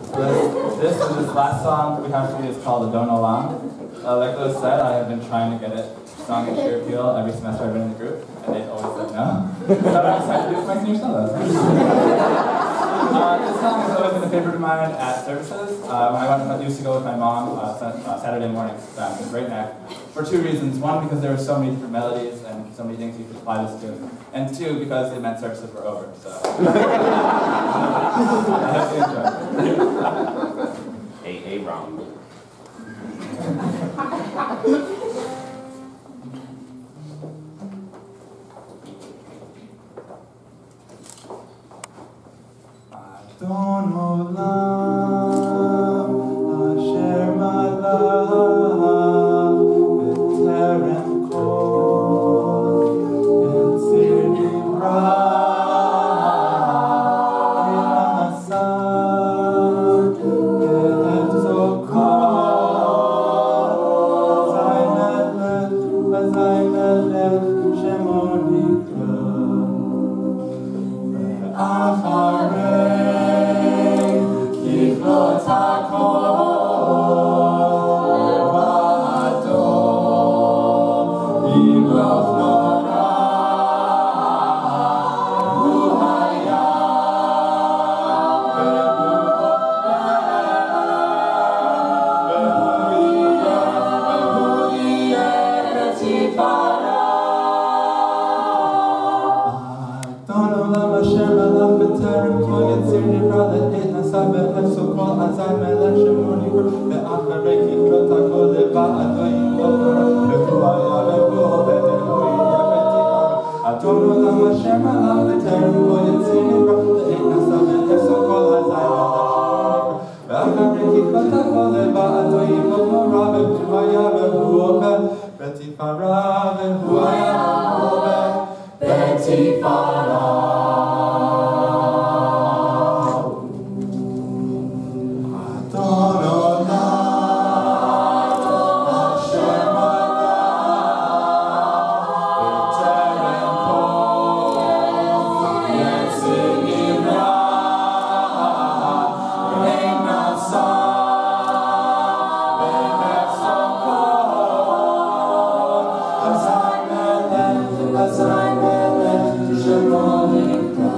This last song we have for you is called Adon Olam. Like Liz said, I have been trying to get it sung in Shir every semester I've been in the group, and they always said no. So I'm excited to do my senior solo. This song has always been a favorite of mine at services. When I used to go with my mom Saturday mornings, it was great night. For two reasons. One, because there were so many different melodies and so many things you could apply this to. And two, because it meant services were over. So I hope you enjoy. wrong. Adon Olam, Asher Malach, B'terem Kol, Yetzir Nivra, Elasar, Ye'et Zokol, Azay Melech, Shemo Nikra, Ve'acharei, Kiflot HaKol, Le'vado, Yimloch Nora, Hu Haya, Ve'hu Yeh Betifara. Adon Olam Asher Malach B'terem Kol Yetzir Nivra Le'et Nasa Be'efso Kol Azay Melech Shemo Nikra Ve'acharei Kiflot HaKol Le'vado Yimloch Nora Ve'hu Haya Ve'hu Yeh Betifara. Adon Olam Asher Malach B'terem Kol Yetzir Nivra Le'et Nasa Be'efso Kol Azay Melech Shemo Nikra Ve'acharei Kiflot HaKol Le'vado Yimloch Nora Ve'hu Haya Ve'hu Betifara. Ve'hu Haya Ve'hu Betifara. Adon Olam, Asher Malach, B'terem Kol, Yetzir Nivra, Ein Nasa, Be'efso Kol, Azay Melech, Shemo Nikra,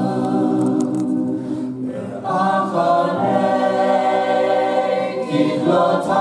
Ve'acharei Kiflot